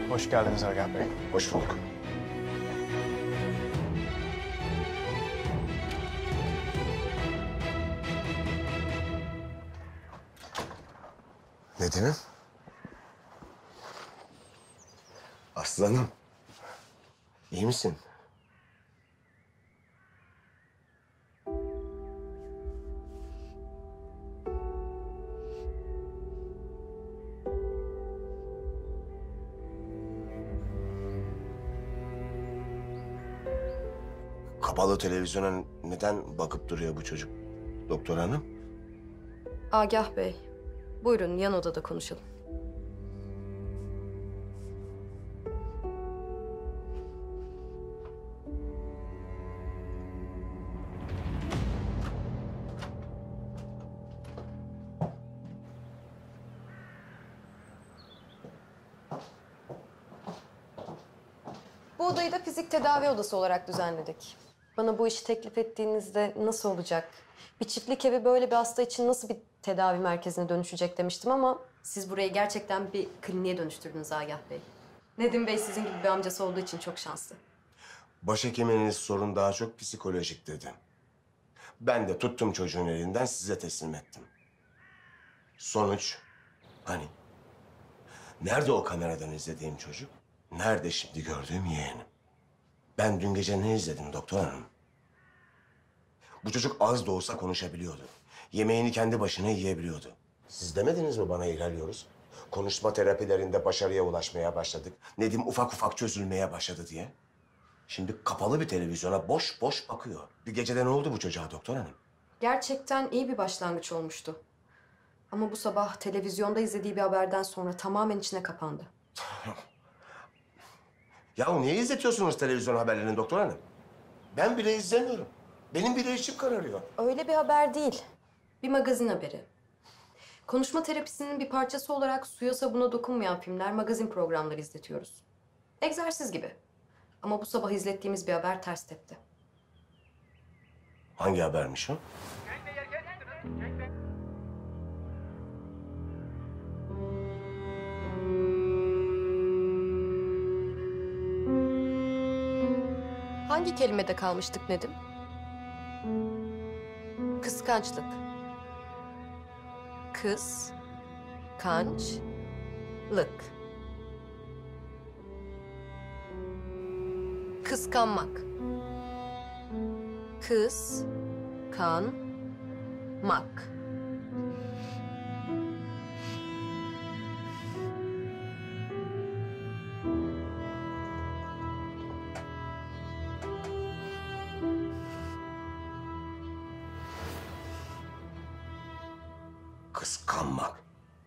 Hoş geldiniz Agah Bey. Hoş bulduk. Nedim'im. Aslanım. İyi misin? Kapalı televizyona neden bakıp duruyor bu çocuk doktor hanım? Agah Bey, buyurun yan odada konuşalım. Bu odayı da fizik tedavi odası olarak düzenledik. Bana bu işi teklif ettiğinizde nasıl olacak? Bir çiftlik evi böyle bir hasta için nasıl bir tedavi merkezine dönüşecek demiştim ama siz burayı gerçekten bir kliniğe dönüştürdünüz Agah Bey. Nedim Bey sizin gibi bir amcası olduğu için çok şanslı. Başhekiminiz sorun daha çok psikolojik dedi. Ben de tuttum çocuğun elinden size teslim ettim. Sonuç hani? Nerede o kameradan izlediğim çocuk? Nerede şimdi gördüğüm yeğenim? Ben dün gece ne izledim doktor hanım? Bu çocuk az da olsa konuşabiliyordu. Yemeğini kendi başına yiyebiliyordu. Siz demediniz mi bana ilerliyoruz? Konuşma terapilerinde başarıya ulaşmaya başladık. Nedim ufak ufak çözülmeye başladı diye. Şimdi kapalı bir televizyona boş boş bakıyor. Bir gecede ne oldu bu çocuğa doktor hanım? Gerçekten iyi bir başlangıç olmuştu. Ama bu sabah televizyonda izlediği bir haberden sonra tamamen içine kapandı. Ya niye izletiyorsunuz televizyon haberlerini doktor hanım? Ben bile izlemiyorum. Benim bile içim kararıyor. Öyle bir haber değil. Bir magazin haberi. Konuşma terapisinin bir parçası olarak suya sabuna dokunmayan filmler, magazin programları izletiyoruz. Egzersiz gibi. Ama bu sabah izlettiğimiz bir haber ters tepti. Hangi habermiş o? Hangi kelimede kalmıştık Nedim? Kıskançlık. Kıskançlık. Kıskanmak. Kıskanmak. Kıskanmak.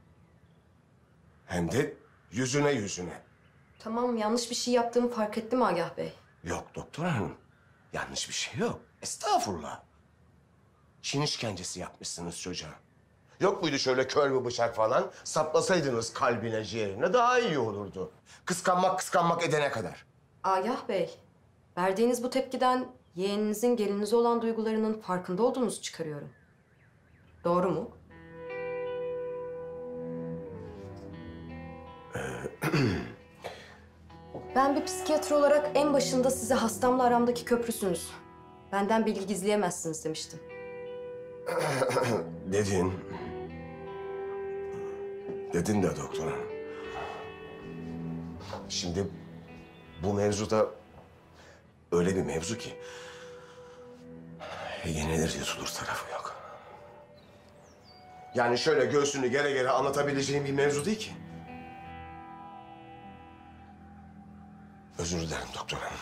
Hem de yüzüne yüzüne. Tamam, yanlış bir şey yaptığımı fark ettim Agah Bey. Yok doktor hanım. Yanlış bir şey yok. Estağfurullah. Çin işkencesi yapmışsınız çocuğa. Yok muydu şöyle kör bir bıçak falan? Saplasaydınız kalbine, ciğerine daha iyi olurdu. Kıskanmak edene kadar. Agah Bey, verdiğiniz bu tepkiden yeğeninizin gelinize olan duygularının farkında olduğunuzu çıkarıyorum. Doğru mu? Ben bir psikiyatr olarak en başında size hastamla aramdaki köprüsünüz. Benden bilgi gizleyemezsiniz demiştim. Dedin. Dedin de doktor hanım. Şimdi bu mevzuda öyle bir mevzu ki yenilir yutulur tarafı yok. Yani şöyle göğsünü gere gere anlatabileceğim bir mevzu değil ki. Özür dilerim doktor hanım.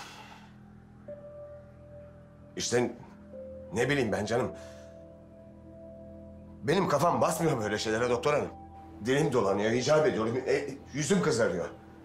İşte ne bileyim ben canım. Benim kafam basmıyor böyle şeylere doktor hanım. Dilim dolanıyor, icap ediyorum. Yüzüm kızarıyor.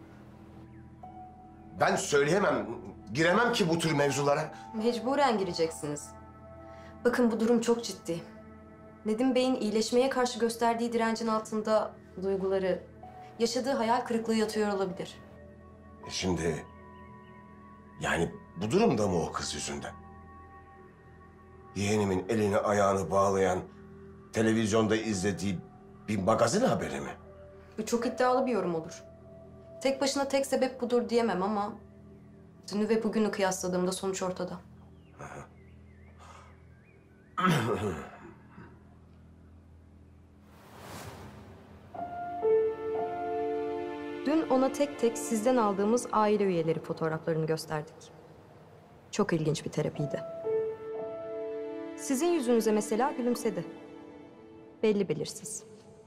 Ben söyleyemem, giremem ki bu tür mevzulara. Mecburen gireceksiniz. Bakın bu durum çok ciddi. Nedim Bey'in iyileşmeye karşı gösterdiği direncin altında duyguları, yaşadığı hayal kırıklığı yatıyor olabilir. Şimdi yani bu durumda mı o kız yüzünden? Yeğenimin elini ayağını bağlayan, televizyonda izlediği bir magazin haberi mi? Bu çok iddialı bir yorum olur. Tek başına tek sebep budur diyemem ama dünü ve bugünü kıyasladığımda sonuç ortada. Dün ona tek tek sizden aldığımız aile üyeleri fotoğraflarını gösterdik. Çok ilginç bir terapiydi. Sizin yüzünüze mesela gülümsedi. Belli belirsiz.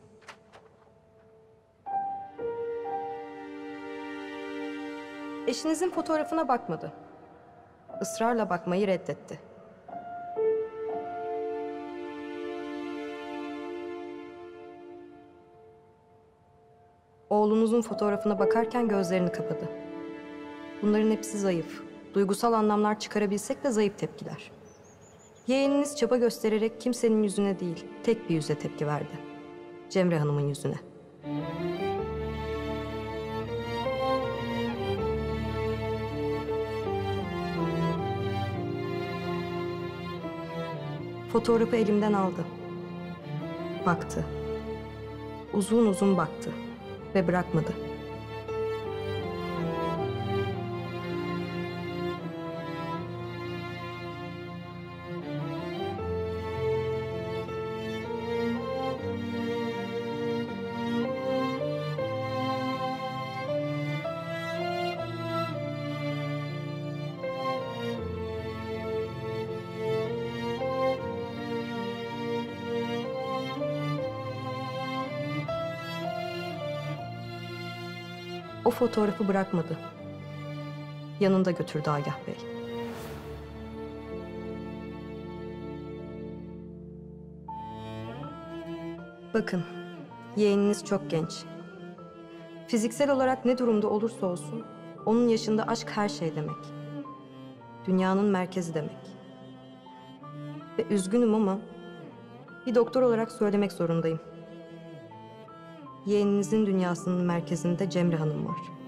Eşinizin fotoğrafına bakmadı. Israrla bakmayı reddetti. Oğlunuzun fotoğrafına bakarken gözlerini kapadı. Bunların hepsi zayıf. Duygusal anlamlar çıkarabilsek de zayıf tepkiler. Yeğeniniz çaba göstererek kimsenin yüzüne değil, tek bir yüze tepki verdi. Cemre Hanım'ın yüzüne. Fotoğrafı elimden aldı. Baktı. Uzun uzun baktı ve bırakmadı. O fotoğrafı bırakmadı. Yanında götürdü Agah Bey. Bakın, yeğeniniz çok genç. Fiziksel olarak ne durumda olursa olsun, onun yaşında aşk her şey demek. Dünyanın merkezi demek. Ve üzgünüm ama bir doktor olarak söylemek zorundayım. Yeğeninizin dünyasının merkezinde Cemre Hanım var.